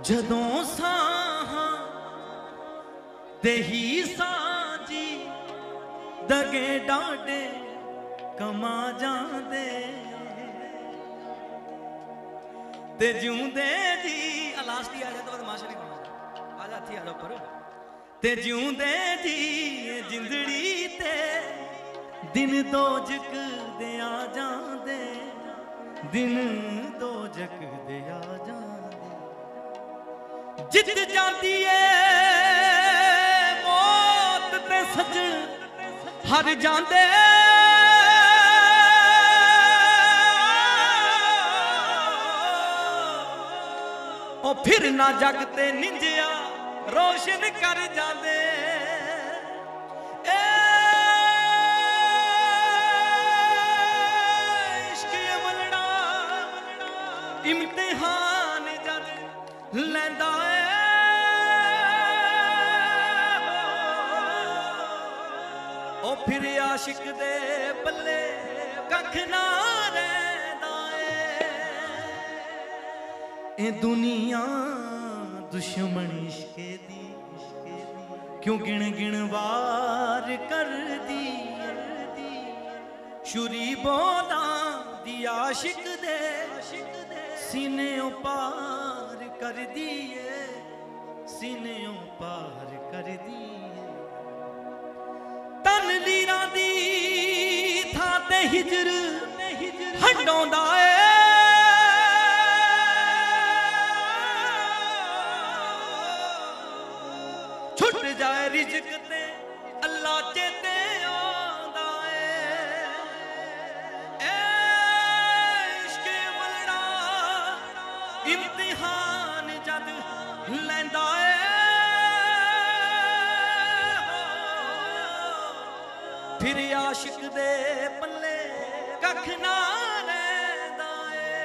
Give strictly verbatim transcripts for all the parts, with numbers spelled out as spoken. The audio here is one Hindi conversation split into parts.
जदों साहां देही सांजी दगे डांडे कमा जांदे ते जिउंदे जी लास्ट ही आ जा तो बदमाश नहीं करना आ जा थी आ जा पर ते जिउंदे जी जिंदड़ी ते दिन दो जक दे आ जांदे दिन दो जक दे आ जांदे जित जाती है मौत ते सजन हर जांदे ओ फिर ना जगते निंजिया रोशन कर जांदे इश्क अमलड़ा इम्तिहान जद लैंदा है ओ फिर आशिक दे पल्ले कख ना रहिंदा है ए दुनिया दुश्मन इश्के दी क्यों गिण गिण वार कर दी शुरी बोदा दी आशिक दे सीने पार कर दिए सीने पार कर दिए तन लीरा दी था ते हिजर हंडोंदा है छुट जाए रिज़्क ते अल्लाह चेते आंदा है इश्क मलड़ा इम्तिहान जद लैंदा है फिर आशिक दे पल्ले कख ना रहिंदा है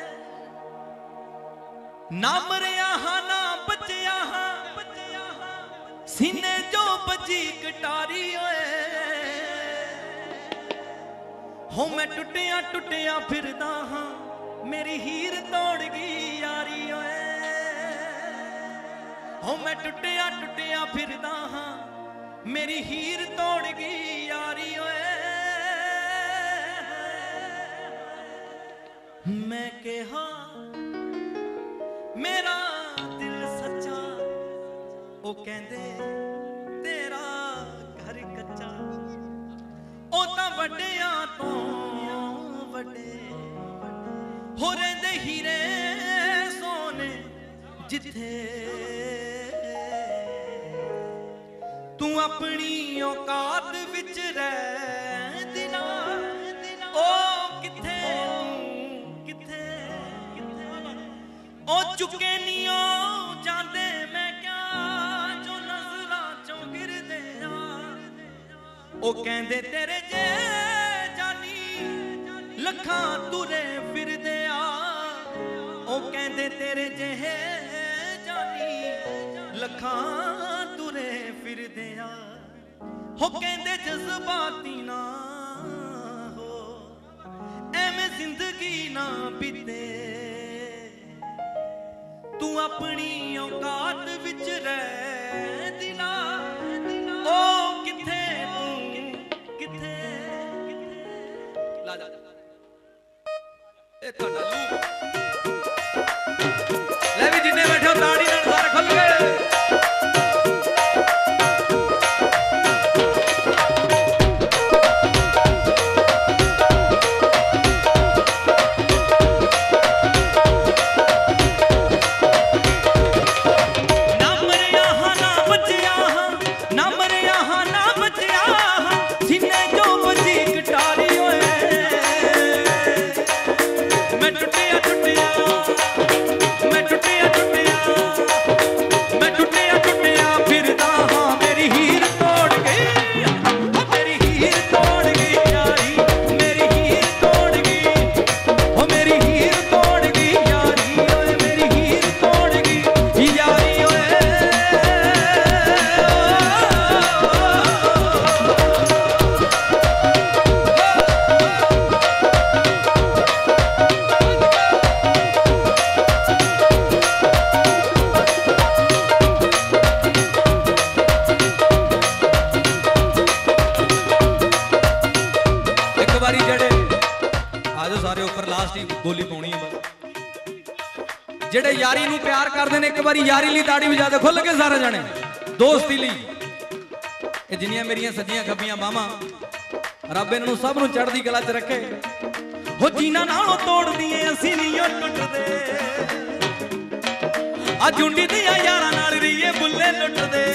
ना मरिया हां ना बचिया हां सीने जो बजी कटारी होए हो मैं टुटिया टुटिया फिरदा हां मेरी हीर तोड़ गई यारी होए हो मैं टुटिया टुटिया फिरदा हां मेरी हीर तोड़ गई यारी होए मैं कहा मेरा दिल सच्चा ओ कहंदे तेरा घर कच्चा ओ तां वड्डियां तो वड्डे हो रहिंदे हीरे सोने जिथे तू अपनी औकात विच रहंदी ना ओ किथे किथे ओ चुके नहीं ओ जांदे मैं क्या जो नजरां चों गिरदे आ ओ कहंदे तेरे जे जानी लखां तुरे फिरदे आ ओ कहंदे तेरे जे जानी लखां तुरे फिरदे आ हो कहंदे जज्बाती ना हो एवें जिंदगी ना बीते तू अपनी औकात विच रहंदी ना ओ किथे तू किथे ला जा ए ਤੁਹਾਡਾ लू ले भी जिन्ने बैठे हो ताड़ी नाल सारे खुल गए मैं यारी नूं प्यार करदे ने, एक बारी यारी ली ताड़ी वजा दे खुल के सारे जाने, दोस्ती ली। ये जिन्नियां मेरियां सज्जियां खब्बियां बावां, रब इन्हां नूं सब नूं चढ़दी कला च रखे। हो जीना नालों तोड़ दिए असीं नहीं टुटदे, आ झुंडी दियां यारां नाल रहीए बुल्ले लुटदे।